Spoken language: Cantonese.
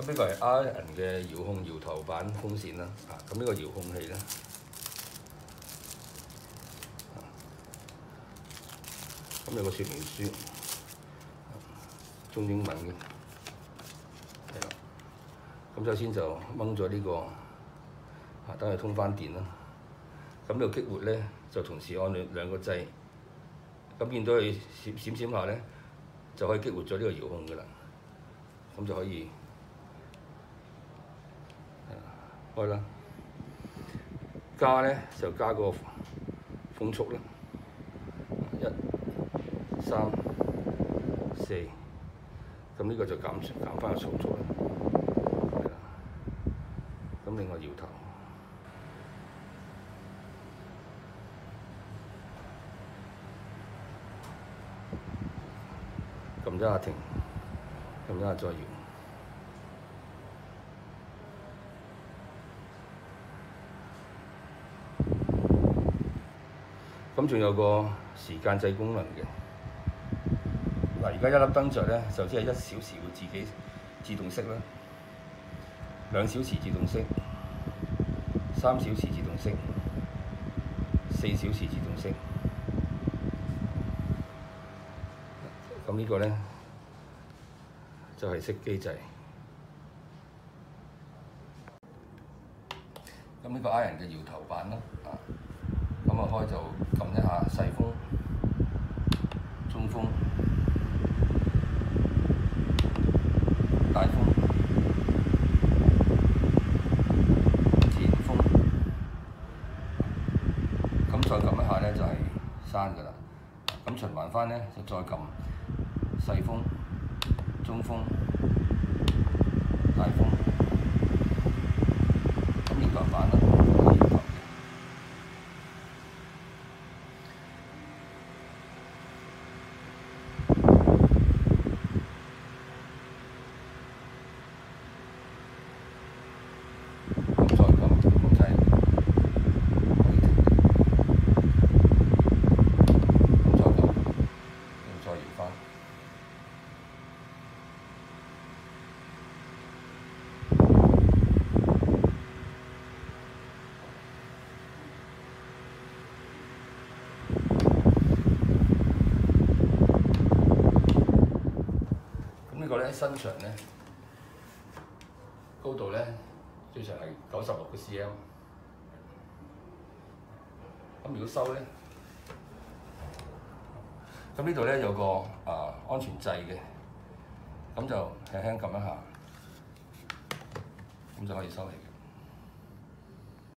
咁呢個係 Iron 嘅遙控搖頭版風扇啦。咁呢個遙控器咧，咁有個說明書，中英文嘅，係啦。咁首先就掹咗呢個，等佢通返電啦。咁呢個激活咧，就同時按兩個掣，咁見到佢閃下咧，就可以激活咗呢個遙控㗎啦。咁就可以開啦。加咧就加個風速啦，1、3、4，咁呢個就減翻個速啦。係啦。咁另外搖頭。撳一下停，撳一下再搖。咁仲有個時間掣功能嘅。嗱，而家一粒燈着咧，就即係1小時會自己自動熄啦，2小時自動熄，3小時自動熄，4小時自動熄。咁呢個咧就係熄機掣。咁呢個 Iron 嘅搖頭版啦，咁開就撳一下細風、中風、大風、前風，咁再撳一下咧就係閂㗎啦。咁循環翻咧就再撳細風、中風、大風，咁搖頭版啦，可以搖頭嘅。咁再撳控制，可以停。咁再撳，再搖翻。呢個咧身長咧高度咧最長係96個 cm。咁如果收咧，咁呢度咧有個安全掣嘅，咁就輕輕撳一下，咁就可以收起。